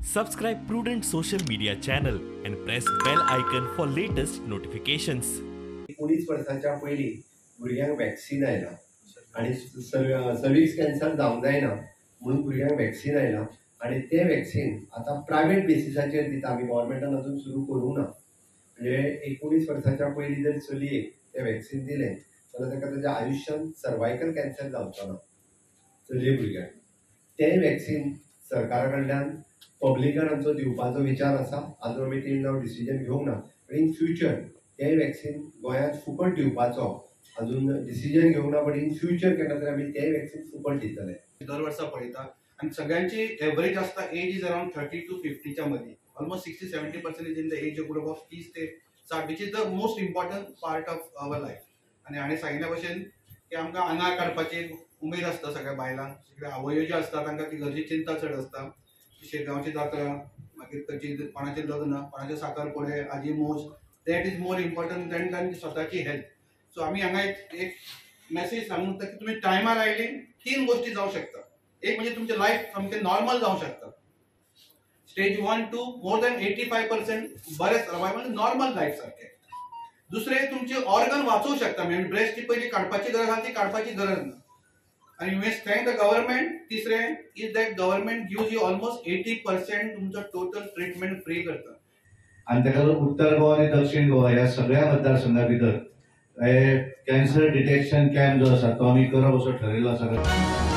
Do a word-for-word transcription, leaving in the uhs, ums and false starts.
Subscribe Prudent social media channel and press bell icon for latest notifications. एकोणीस वर्षाच्या पयलीं भुरग्यांक वॅक्सीन आयला आणि सर्विक्स कॅन्सर जावंक जायना म्हणून भुरग्यांक वॅक्सीन आयला आणि ते वॅक्सीन आता प्रायवेट बेसिसाचेर दिता आमी गव्हर्मेंटान अजून सुरू करूंक ना. म्हणजे एकोणीस वर्षाच्या पयलीं जर चलयेक ते वॅक्सीन दिलें जाल्यार ताका ताच्या आयुश्यांत सर्वायकल कॅन्सर जावचो ना चलये भुरग्यांक. तें वॅक्सीन सरकारा कडल्यान पब्लिकांचो दिवपाचो विचार आसा. आजून आमी ती नांव डिसिजन घेवंक ना, पण इन फ्युचर तें वॅक्सीन गोंयांत फुकट दिवपाचो अजून डिसिजन घेवंक ना, पण इन फ्युचर केन्ना तरी आमी तें वॅक्सीन फुकट दितले. दर वर्सा पळयता आणि सगळ्यांची एव्हरेज आसता age is around thirty two फिफ्टीच्या मध्ये. Almost sixty seventy percentage in the age group of तीस ते साठ which is the most important part of our life. आणि हाणें सांगिल्ल्या भशेन की आमकां आंगार काडपाची उमेद आसता सगळ्या बायलांक. सगळ्या आवयो ज्यो आसता तांकां ती घरची चिंता चड आसता. शेगांवची जात्रा, मागीर खंयची कोणाचें लग्न, कोणाचें साखरपुडे, आजी मोज, that is more important than तांची स्वताची हेल्थ. सो आमी हांगा एक मेसेज सांगून की तुमी टायमार आयली तीन गोष्टी जावं शकता. एक म्हणजे तुमचें लायफ सामकें नॉर्मल जावं शकता. Stage one to more than eighty five percent बरें सर्वायवल म्हणजे नॉर्मल लायफ सारकें. दुसरें तुमचे ऑर्गन वाचूंक शकता. म्हणजे ब्रेस्ट ची पयली काडपाची गरज आसा ती काडपाची गरज ना. आणि you may thank the government. तिसरें is that government gives you almost eighty percent तुमचं टोटल ट्रीटमेंट फ्री करता. आणि ताका उत्तर गोवा आणि दक्षिण गोवा ह्या सगळ्या मतदारसंघा भितर कॅन्सर डिटेक्शन कॅम्प जो आसा तो आमी करप असो ठरयिल्लो आसा.